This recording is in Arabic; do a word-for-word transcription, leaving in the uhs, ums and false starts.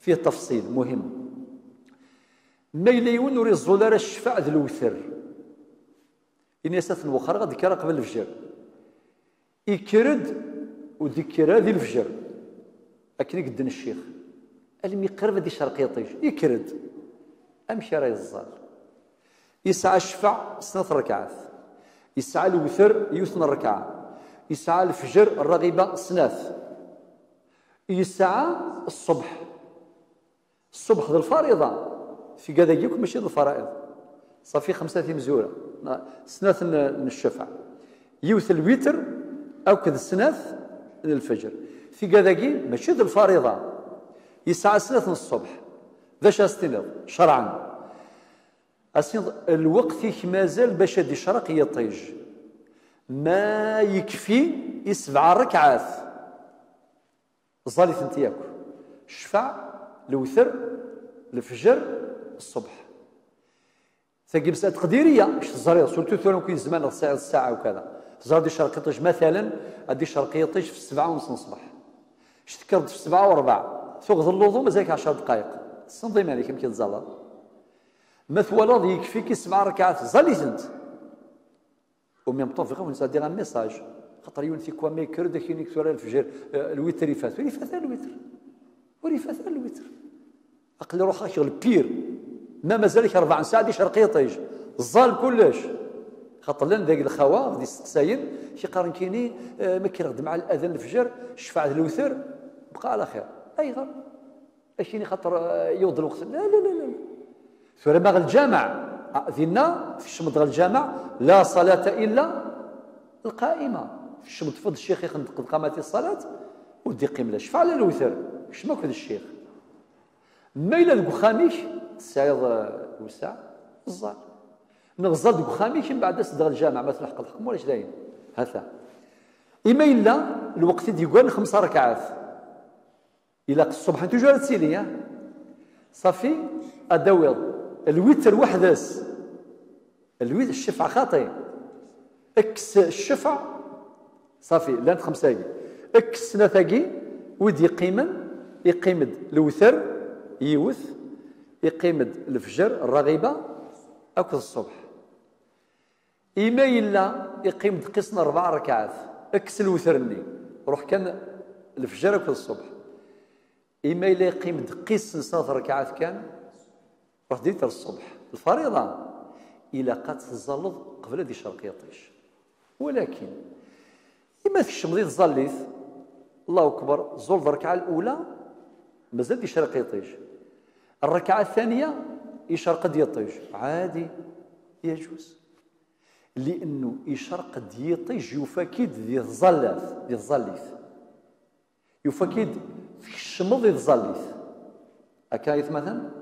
فيه تفصيل مهم. ما إلا يون نوري الزولار الشفاع ذي الوثر إن يسات الوخر غادي كرا قبل الفجر يكرد وذكرى ذي الفجر أكن يقدن الشيخ المي قرب دي شرقية طيش يكرد أمشي راه يزال يسعى الشفع سنة ركعات يسعى الوثر يوثن ركعة يسعى الفجر الرغبة سناث يسعى الصبح الصبح ذي الفريضة في كذا يجيكم ماشي ذي الفرائض صافي خمسة مزورة سناث الشفع يوث الوتر أو كذا سناث الفجر في كذا ماشي ذي الفريضة يسعى سناث الصبح ذا شاستنض شرعا أسنض الوقت مازال باش هاد الشرق يطيج ما يكفي يسبع ركعات ظالي ثنتياكو الشفع الوثر الفجر الصبح ثقي مسألة تقديرية مش تزاري سورتو ثورو كي زمان الساعة الساعة وكذا تزار دي شرق يطيج مثلا هادي الشرق يطيج في السبعة ونص الصباح اشتكرت في السبعة وربع ثوغ اللوظو مازالك عشر دقائق الصندي مالك يمكن تزال مثولا يكفيك سبع ركعات زاليزنت وميم طون في غير ندير ان ميساج خاطر يون في كوا ميكر داك يونيك ثورة الفجر الوتر يفات ويفات الوتر ويفات الوتر اقل روحها شغل بير ما مازالك اربع ساعات دي شرقيه طيج الظال كلش خاطر لان ذاك الخوا غادي يستقساين شي قارن كيني ما كيرغد مع الاذان الفجر شفع الوتر بقى على خير اي غير اشيني خاطر يوض الوقت لا لا لا لا ثورة باغ الجامع ذينا في الشمط غير الجامع لا صلاة إلا القائمة في الشمط فض الشيخ يخندق قامت الصلاة ودي قيم لا شفع على الوثر شماك هذا الشيخ ما إلا ذوك خاميش السعيض وسع الزال نغزال ذوك خاميش من بعد صدغ الجامع ما تلحق الحكم ولا داين هذا إما إلا الوقت ديال خمس ركعات إلا الصبح انتو جوال تسيلي صافي أدويض الوتر وحدس الوتر الشفع خاطئ اكس الشفع صافي لان خمسة اكس نثاقي ودي يقيمن يقيمد الوتر يوث يقيمد الفجر الرغيبة أكثر الصبح إما إلا يقيمد قسنا أربع ركعات اكس الوترني روح كان الفجر أكثر الصبح إما إلا يقيمد قسن ثلاث ركعات كان روح ديتر الصبح الفريضة إلا قد تزلط قبل دي شرق يطيش ولكن إما في الشمضي تزليث الله أكبر زول الركعة الأولى مازال دي شرق يطيش الركعة الثانية يشرق يطيش عادي يجوز لأنه يشرق يطيش يفكيد ذي الظلاث ذي الظليث يفكيد في الشمضي تزليث أكايث مثلا